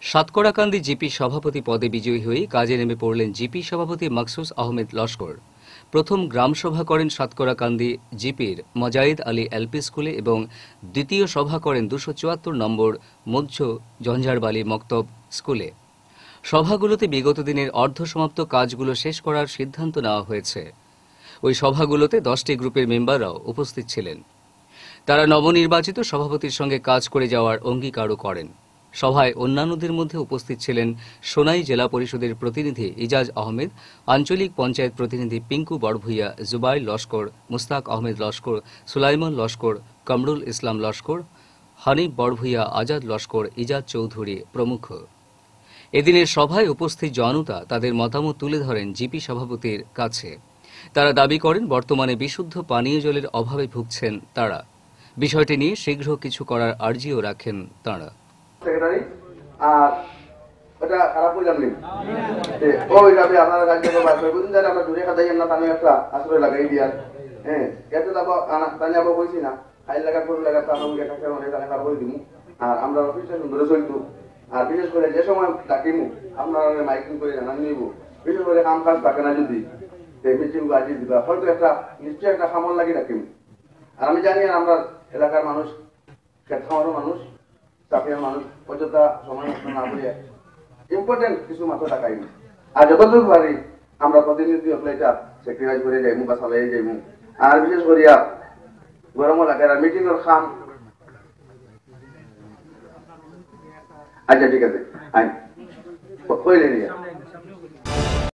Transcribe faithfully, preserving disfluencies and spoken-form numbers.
সাতকড়াকান্দি GP সভাপতি পদে বিজয়ী হয়ে কাজে নেমে পড়লেন জিপি সভাপতি মাকসুস আহমেদ লস্কর। প্রথম গ্রামসভা করেন সাতকড়াকান্দি জিপির মজাইদ আলী এলপি স্কুলে এবং দ্বিতীয় সভা করেন দুশো চুয়াত্তর নম্বর মধ্য ঝঞ্ঝারবালি মক্তব স্কুলে। সভাগুলোতে বিগত দিনের অর্ধসমাপ্ত কাজগুলো শেষ করার সিদ্ধান্ত নেওয়া হয়েছে। ওই সভাগুলোতে দশটি গ্রুপের মেম্বাররাও উপস্থিত ছিলেন। তারা নবনির্বাচিত সভাপতির সঙ্গে কাজ করে যাওয়ার অঙ্গীকারও করেন। সভায় অন্যান্যদের মধ্যে উপস্থিত ছিলেন সোনাই জেলা পরিষদের প্রতিনিধি ইজাজ আহমেদ, আঞ্চলিক পঞ্চায়েত প্রতিনিধি পিঙ্কু বড়ভূইয়া, জুবাইর লস্কর, মুস্তাক আহমেদ লস্কর, সুলাইমান লস্কর, কামরুল ইসলাম লস্কর, হানিফ বড়ভূইয়া, আজাদ লস্কর, ইজাজ চৌধুরী প্রমুখ। এদিনের সভায় উপস্থিত জনতা তাদের মতামত তুলে ধরেন জিপি সভাপতির কাছে। তারা দাবি করেন বর্তমানে বিশুদ্ধ পানীয় জলের অভাবে ভুগছেন তারা। বিষয়টি নিয়ে শীঘ্র কিছু করার আর্জিও রাখেন তাঁরা। সেক্রেটারি আর ওটা খারাপ করলাম নি ওই যাবে আপনারা কাজে করবা বুঝুন যারা আমরা দূরে খাতাই না তানে একটা আশ্রয় লাগাই দিয়ার হ্যাঁ এত যাবো তানে যাবো বলছি না আইল লাগা করে লাগা তো আমরা একটা অনেক তানে খারাপ করে দিব। আর আমরা অফিসটা সুন্দর চলতো। আর বিশেষ করে যে সময় ডাকিমু আপনারা মাইকিং করে জানান নিব। বিশেষ করে কাম কাজ থাকে না যদি মিটিং বাজি দিবা হয়তো একটা নিশ্চয়ই একটা সামল লাগি ডাকিমু। আর আমি জানি আমরা এলাকার মানুষ খেত খাওয়ারও মানুষ চাপিয়ার মানুষ অযথা সময় নষ্ট না করে ইম্পর্টেন্ট কিছু মাত্র টাকাই আর যতটুকু পারি আমরা প্রতিনিধি অপ্লাইটা সেক্রিফাইস করে যাইমু বা চালাই যাইমু। আর বিশেষ করিয়া গরম এলাকার মিটিং এর খাম আচ্ছা ঠিক আছে আই কইলে